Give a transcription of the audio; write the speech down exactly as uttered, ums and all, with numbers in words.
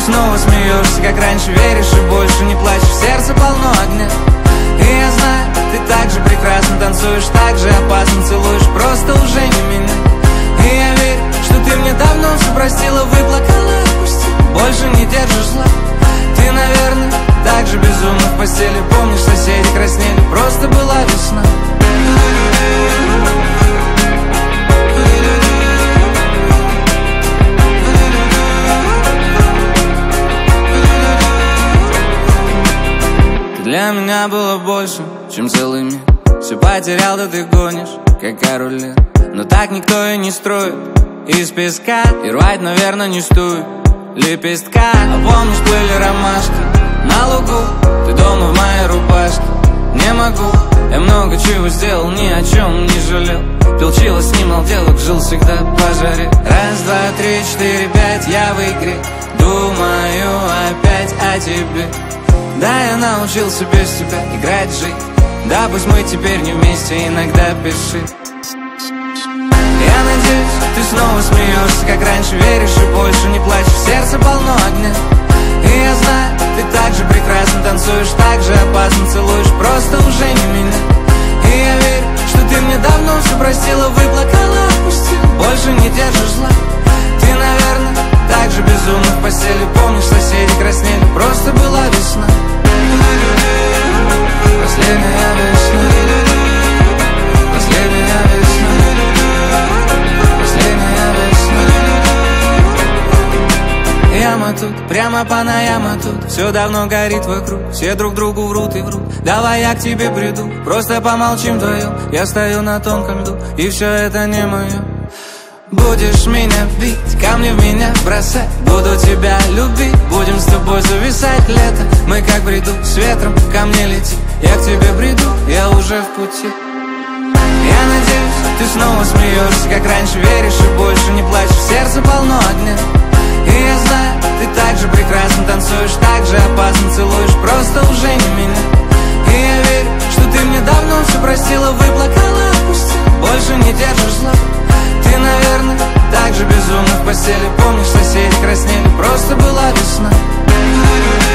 снова смеешься, как раньше, веришь и больше не плачешь. В сердце полно огня, и я знаю, ты так же прекрасно танцуешь, так же опасно целуешь, просто уже не меня. И я верю, что ты мне давно все простила, выплакала, отпустила, больше не держишь зла. Ты, наверное, так же безумно в постели, помнишь, соседи краснели, просто была весна. Для меня было больше, чем целый мир. Все потерял, да ты гонишь, как король. Но так никто и не строит из песка. И рвать, наверное, не стоит лепестка. А помнишь, плыли ромашки на лугу, ты дома в моей рубашке. Не могу, я много чего сделал, ни о чем не жалел. Пил чило, снимал делок, жил всегда по жаре. Раз, два, три, четыре, пять, я в игре. Думаю опять о тебе. Да, я научился без тебя играть, жить. Да, пусть мы теперь не вместе, иногда пиши. Я надеюсь, ты снова смеешься, как раньше, веришь и больше не плачешь. В сердце полно огня, и я знаю, ты так же прекрасно танцуешь, так же опасно целуешь, просто уже не меня. И я верю, что ты мне давно все простила, выплакала, отпустила, больше не держишь зла. Ты, наверное, так же безумно в постели, помнишь, соседи краснели, просто была весна. Последняя весна, последняя весна, последняя весна. Яма тут, прямо Панаяма тут, все давно горит вокруг, все друг другу врут и врут. Давай я к тебе приду, просто помолчим вдвоем. Я стою на тонком льду, и все это не мое. Будешь меня бить, камни в меня бросать, буду тебя любить, будем с тобой зависать лето. Мы как бреду с ветром, ко мне лети, я к тебе приду, я уже в пути. Я надеюсь, ты снова смеешься, как раньше, веришь и больше не плачешь. В сердце полно огня, и я знаю, ты так же прекрасно танцуешь, так же опасно целуешь, просто уже не меня. И я верю, что ты мне давно все простила, выплакала, отпустила, больше не держишь зла. Ты, наверное, так же безумно в постели, помнишь, соседи краснели, просто была весна.